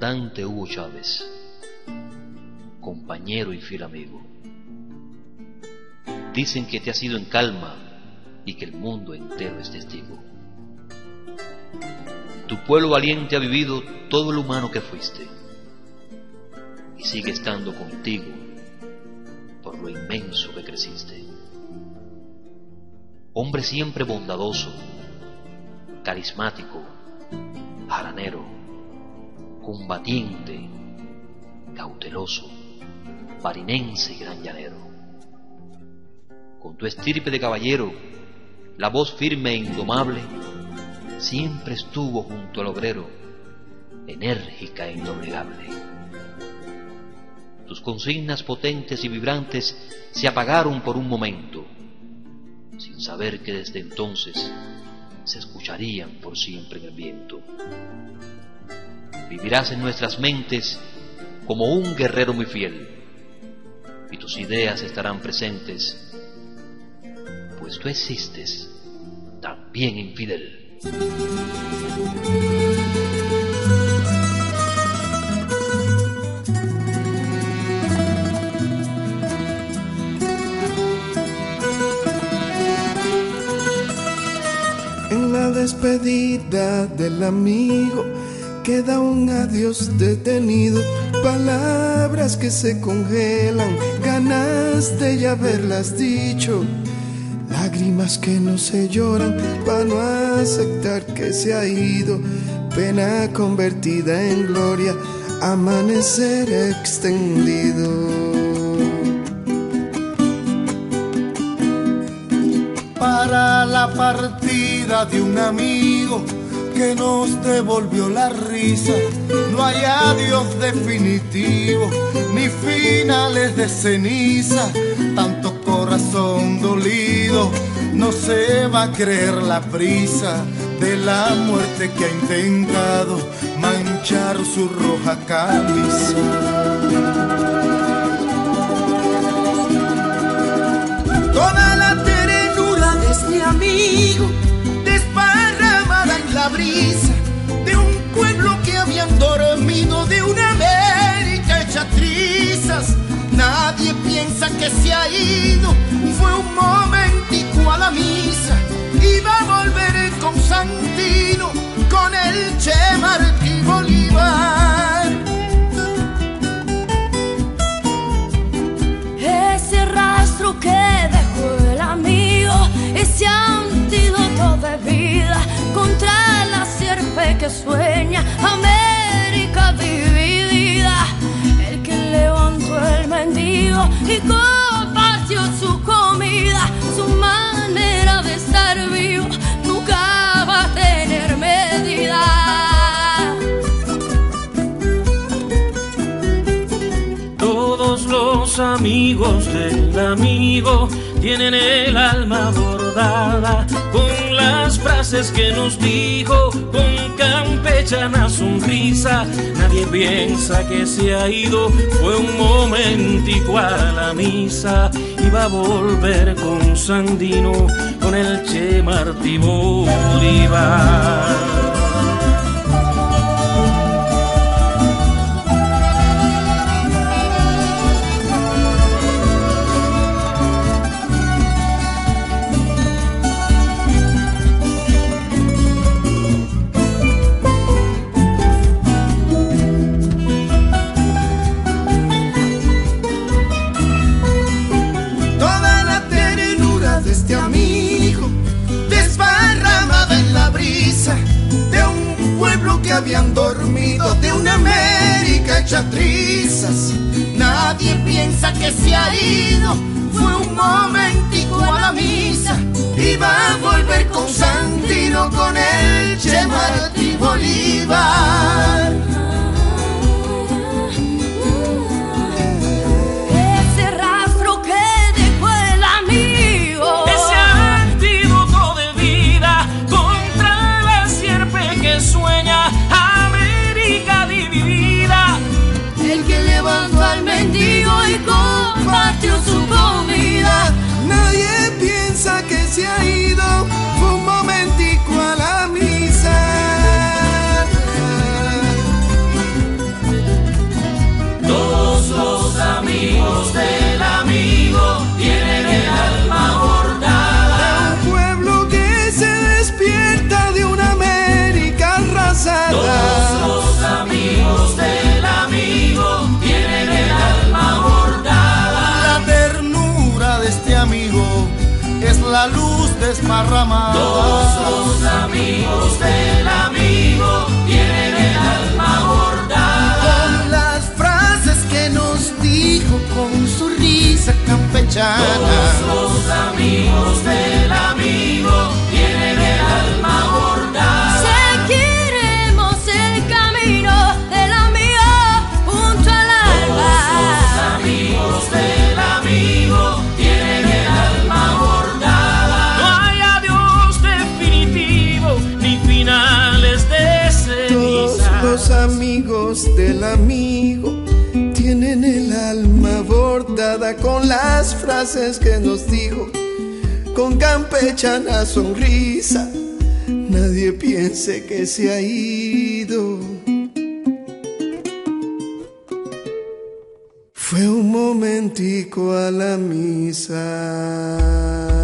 comandante Hugo Chávez, compañero y fiel amigo. Dicen que te has ido en calma y que el mundo entero es testigo. Tu pueblo valiente ha vivido todo lo humano que fuiste y sigue estando contigo por lo inmenso que creciste. Hombre siempre bondadoso, carismático, jaranero, combatiente, cauteloso, marinense y gran llanero. Con tu estirpe de caballero, la voz firme e indomable, siempre estuvo junto al obrero, enérgica e indoblegable. Tus consignas potentes y vibrantes se apagaron por un momento, sin saber que desde entonces se escucharían por siempre en el viento. Vivirás en nuestras mentes como un guerrero muy fiel, y tus ideas estarán presentes, pues tú existes también infidel. En la despedida del amigo queda un adiós detenido, palabras que se congelan, ganas de ya haberlas dicho, lágrimas que no se lloran para no aceptar que se ha ido, pena convertida en gloria, amanecer extendido. Para la partida de un amigo que nos devolvió la risa, no hay adiós definitivo, ni finales de ceniza. Tanto corazón dolido no se va a creer la prisa de la muerte que ha intentado manchar su roja camisa. Toda la ternura de este amigo desparramada en la brisa de un pueblo que habían dormido, de una América hecha trizas. Nadie piensa que se ha ido, fue un momentico a la misa, iba a volver con Santino, con el Che Martí Bolívar. Ese rastro que dejó el amigo, ese antídoto de vida contra la sierpe que sueña América dividida, el que levantó el mendigo y compartió su comida, su manera de estar vivo nunca va a tener medida. Todos los amigos del amigo tienen el alma bordada con las frases que nos dijo, con campechana sonrisa. Nadie piensa que se ha ido, fue un momentico a la misa, iba a volver con Sandino, con el Che Martí Bolívar. De un pueblo que habían dormido, de una América hecha trizas. Nadie piensa que se ha ido, fue un momentico a la misa, iba a volver con Santino, con el Che Martí Bolívar. Ese rastro que dejó el amigo, ese antídoto de vida contra la sierpe que sueña América dividida, el que levantó al mendigo y compartió su comida. Nadie piensa es la luz desparramada. Todos los amigos del amigo tienen el alma bordada con las frases que nos dijo con su risa campechana. Todos los amigos del amigo tienen el alma bordada. Seguiremos el camino del amigo junto al alba. Todos los amigos del amigo tienen el alma bordada. No hay adiós definitivo ni finales de ceniza. Todos los amigos del amigo tienen el alma bordada con las frases que nos dijo con campechana sonrisa. Nadie piense que se ha ido. Fue un momentico a la misa.